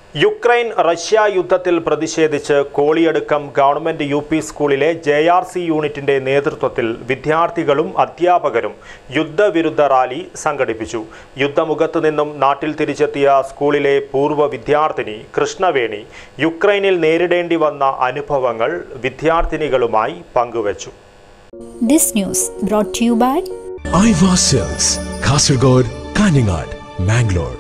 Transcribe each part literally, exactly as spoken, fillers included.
Ukraine Russia യുദ്ധത്തിൽ പ്രതിഷേധിച്ച് Koliyadukkam government U P സ്കൂളിലെ ജെ ആർ സി യൂണിറ്റിന്റെ നേതൃത്വത്തിൽ വിദ്യാർത്ഥികളും അധ്യാപകരും യുദ്ധവിരുദ്ധ റാലി സംഘടിപ്പിച്ചു. യുദ്ധമുഖത്ത് നിന്നും നാട്ടിൽ തിരിച്ചെത്തിയ സ്കൂളിലെ പൂർവ്വ വിദ്യാർത്ഥിനി കൃഷ്ണവേണി യുക്രൈനിൽ നേരിടേണ്ടി വന്ന അനുഭവങ്ങൾ വിദ്യാർത്ഥിനികളുമായി പങ്കുവച്ചു. This news brought to you by Iva Silks, Kasaragod, Kaningad, Mangalore.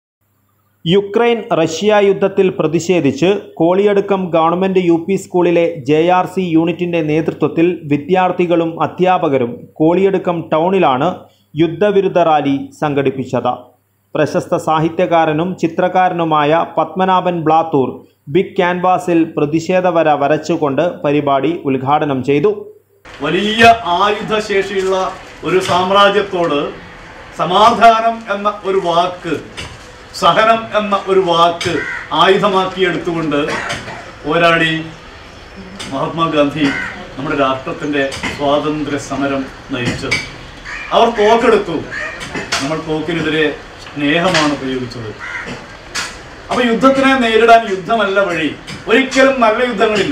Ukraine Russia യുദ്ധത്തിൽ പ്രതിഷേധിച്ച് കോളിയടുക്കം ഗവൺമെന്റ് യു പി സ്കൂളിലെ ജെ ആർ സി യൂണിറ്റിന്റെ നേതൃത്വത്തിൽ വിദ്യാർത്ഥികളും അധ്യാപകരും കോളിയടുക്കം ടൗണിലാണ് യുദ്ധവിരുദ്ധ റാലി സംഘടിപ്പിച്ചത്. പ്രശസ്ത സാഹിത്യകാരനും ചിത്രകാരനുമായ പത്മനാഭൻ ബ്ലാത്തൂർ ബിഗ് ക്യാൻവാസിൽ പ്രതിഷേധവര വരച്ചുകൊണ്ട് പരിപാടി ഉദ്ഘാടനം ചെയ്തു. വലിയ ആയുധശേഷിയുള്ള ഒരു സാമ്രാജ്യത്തോട് സമാധാനം എന്ന ഒരു വാക്ക്, സഹനം എന്ന ഒരു വാക്ക് ആയുധമാക്കി എടുത്തുകൊണ്ട് പോരാടി മഹാത്മാഗാന്ധി നമ്മുടെ രാഷ്ട്രത്തിൻ്റെ സ്വാതന്ത്ര്യ സമരം നയിച്ചത്. അവർ തോക്കെടുത്തു, നമ്മൾ തോക്കിനെതിരെ സ്നേഹമാണ് ഉപയോഗിച്ചത്. അപ്പോൾ യുദ്ധത്തിനെ നേരിടാൻ യുദ്ധമല്ല വഴി. ഒരിക്കലും നല്ല യുദ്ധങ്ങളില്ല,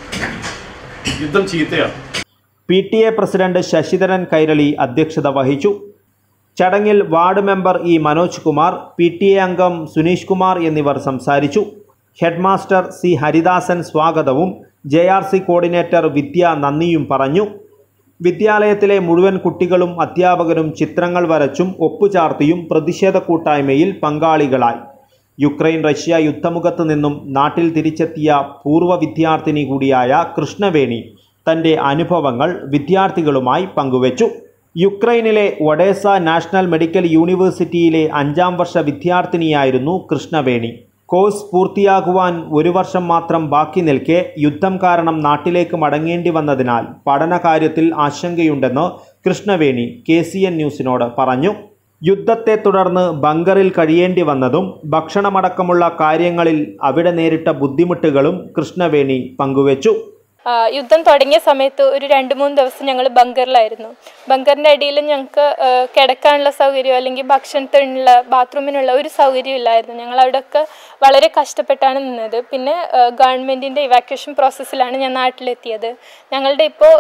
യുദ്ധം ചീത്തയാണ്. P T A president Sasidharan Kairali അധ്യക്ഷത വഹിച്ചു. ചടങ്ങിൽ ward member E Manoj Kumar, P T A അംഗം സുനീഷ് കുമാർ എന്നിവർ സംസാരിച്ചു. ഹെഡ് മാസ്റ്റർ സി ഹരിദാസൻ സ്വാഗതവും J R C coordinator Vidya നന്ദിയും പറഞ്ഞു. വിദ്യാലയത്തിലെ മുഴുവൻ കുട്ടികളും അധ്യാപകരും ചിത്രങ്ങൾ വരച്ചും ഒപ്പുചാർത്തിയും പ്രതിഷേധ കൂട്ടായ്മയിൽ പങ്കാളികളായി. യുക്രൈൻ റഷ്യ യുദ്ധമുഖത്ത് നിന്നും നാട്ടിൽ തിരിച്ചെത്തിയ പൂർവ്വ വിദ്യാർത്ഥിനി കൂടിയായ കൃഷ്ണവേണി തൻ്റെ അനുഭവങ്ങൾ വിദ്യാർത്ഥികളുമായി പങ്കുവച്ചു. യുക്രൈനിലെ ഒഡേസ നാഷണൽ മെഡിക്കൽ യൂണിവേഴ്സിറ്റിയിലെ അഞ്ചാം വർഷ വിദ്യാർത്ഥിനിയായിരുന്നു കൃഷ്ണവേണി. കോഴ്സ് പൂർത്തിയാകുവാൻ ഒരു വർഷം മാത്രം ബാക്കി നിൽക്കെ യുദ്ധം കാരണം നാട്ടിലേക്ക് മടങ്ങേണ്ടി വന്നതിനാൽ പഠനകാര്യത്തിൽ ആശങ്കയുണ്ടെന്ന് കൃഷ്ണവേണി കെ സി എൻ ന്യൂസിനോട് പറഞ്ഞു. യുദ്ധത്തെ തുടർന്ന് ബങ്കറിൽ കഴിയേണ്ടി വന്നതും ഭക്ഷണമടക്കമുള്ള കാര്യങ്ങളിൽ അവിടെ നേരിട്ട ബുദ്ധിമുട്ടുകളും കൃഷ്ണവേണി പങ്കുവച്ചു. യുദ്ധം തുടങ്ങിയ സമയത്ത് ഒരു രണ്ട് മൂന്ന് ദിവസം ഞങ്ങൾ ബങ്കറിലായിരുന്നു. ബങ്കറിൻ്റെ അടിയിൽ ഞങ്ങൾക്ക് കിടക്കാനുള്ള സൗകര്യം അല്ലെങ്കിൽ ഭക്ഷണത്തിനുള്ള ബാത്റൂമിനുള്ള ഒരു സൗകര്യം ഇല്ലായിരുന്നു. ഞങ്ങൾ അവിടെയൊക്കെ വളരെ കഷ്ടപ്പെട്ടാണ് നിന്നത്. പിന്നെ ഗവൺമെൻറ്റിൻ്റെ ഇവാക്യുവേഷൻ പ്രോസസ്സിലാണ് ഞാൻ നാട്ടിലെത്തിയത്. ഞങ്ങളുടെ ഇപ്പോൾ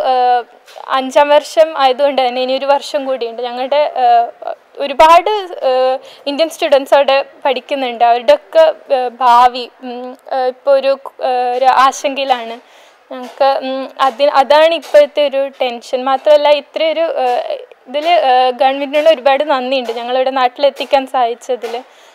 അഞ്ചാം വർഷം ആയതുകൊണ്ട് തന്നെ ഇനി ഒരു വർഷം കൂടിയുണ്ട്. ഞങ്ങളുടെ ഒരുപാട് ഇന്ത്യൻ സ്റ്റുഡൻസ് അവിടെ പഠിക്കുന്നുണ്ട്. അവരുടെയൊക്കെ ഭാവി ഇപ്പോൾ ഒരു ഒരു ആശങ്കയിലാണ്. ഞങ്ങൾക്ക് അതിന് അതാണ് ഇപ്പോഴത്തെ ഒരു ടെൻഷൻ. മാത്രമല്ല ഇത്രയൊരു ഇതിൽ ഗവൺമെൻറ്റിനുള്ള ഒരുപാട് നന്ദിയുണ്ട് ഞങ്ങളിവിടെ നാട്ടിലെത്തിക്കാൻ സാധിച്ചതിൽ.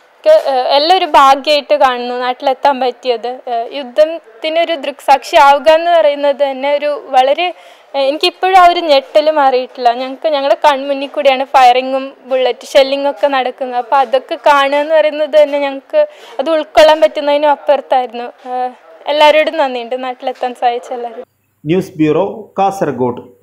എല്ലാം ഒരു ഭാഗ്യമായിട്ട് കാണുന്നു നാട്ടിലെത്താൻ പറ്റിയത്. യുദ്ധത്തിനൊരു ദൃക്സാക്ഷി ആവുക എന്ന് പറയുന്നത് തന്നെ ഒരു വളരെ, എനിക്കിപ്പോഴും ആ ഒരു ഞെട്ടൽ മാറിയിട്ടില്ല. ഞങ്ങൾക്ക് ഞങ്ങളുടെ കൺമുന്നിൽ കൂടിയാണ് ഫയറിങ്ങും ബുള്ളറ്റ് ഷെല്ലിങ്ങും ഒക്കെ നടക്കുന്നത്. അപ്പോൾ അതൊക്കെ കാണുക എന്ന് പറയുന്നത് തന്നെ ഞങ്ങൾക്ക് അത് ഉൾക്കൊള്ളാൻ പറ്റുന്നതിനും അപ്പുറത്തായിരുന്നു. എല്ലാവരോടും നന്ദിയുണ്ട് നാട്ടിലെത്താൻ സാധിച്ച എല്ലാവരും. News bureau, Kasaragod.